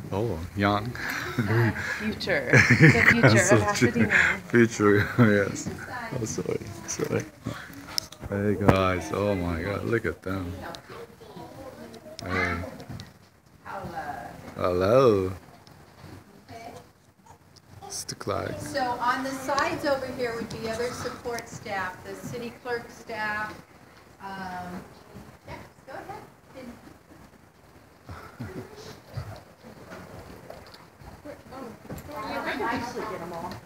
Oh, young. Future. The future of Pasadena. Future, yes. Oh, sorry, sorry. Hey guys, oh my god, look at them. Hey. Hello. Stick like. So on the sides over here would be other support staff, the city clerk staff. Yes, go ahead. Nicely get them all.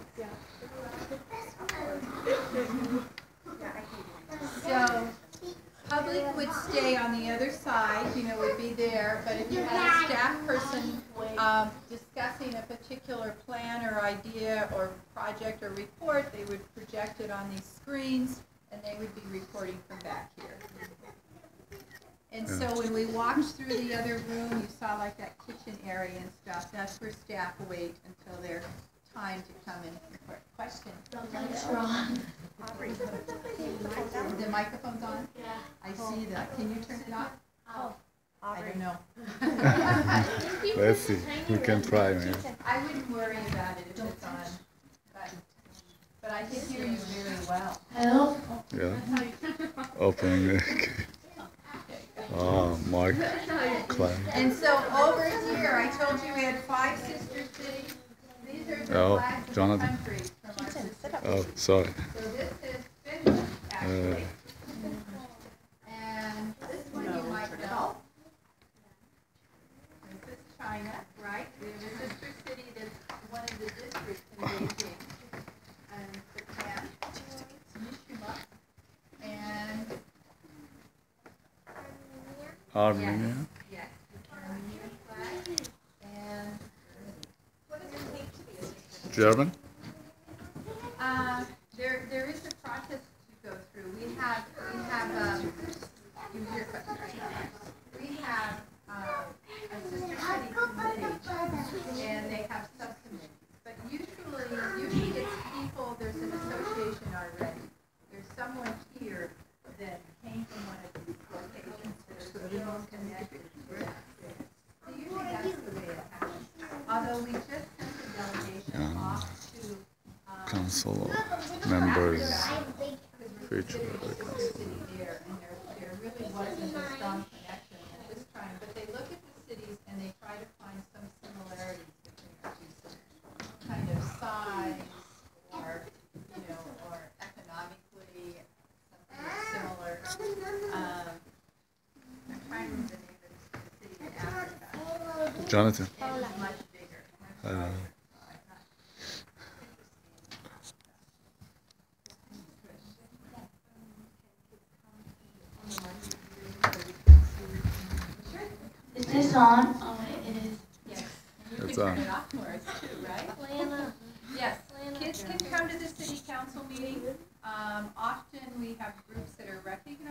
So public would stay on the other side, would be there, but if you had a staff person discussing a particular plan or idea or project or report, they would project it on these screens and they would be reporting from back here. And so when we walked through the other room, you saw like that kitchen area and stuff. That's where staff wait until their time to come in for questions. The microphone's on? Yeah. I see that. Can you turn it on? Oh. I don't know. Let's see, we can try, man. I wouldn't worry about it if it's on. But I can hear you very well. Hello? Yeah. Opening the. Oh, Mark Klein. And so over here, I told you we had 5 sister cities. These are the Oh, flags of Jonathan. countries from our sister Oh, sorry. So this is Finland, actually. And this one you might know. This is China, right? We have a sister city that's one of the districts in Beijing. And Japan, Mishima, and Armenia. yes, the Armenian flag. And what does it take to be a sister? German. There is a process to go through. We have you hear questions right? We have a sister city committee, and they have subcommittees. But usually it's people. There's an association already. There's someone here that came from one of these locations that are still connected. So usually that's the way it happens. Although we just sent a delegation off to Council members. Future council. there, and there really wasn't a strong connection at this time. But they look at the cities and they try to find some similarities between our two cities, kind of size, or or economically something similar. I'm trying to remember the name of the city in Africa. Jonathan. It's much bigger. Is this on? Oh, it is. Yes. It's You on. can turn it off for us too, right? Yes. Kids can come to the city council meeting. Often we have groups that are recognized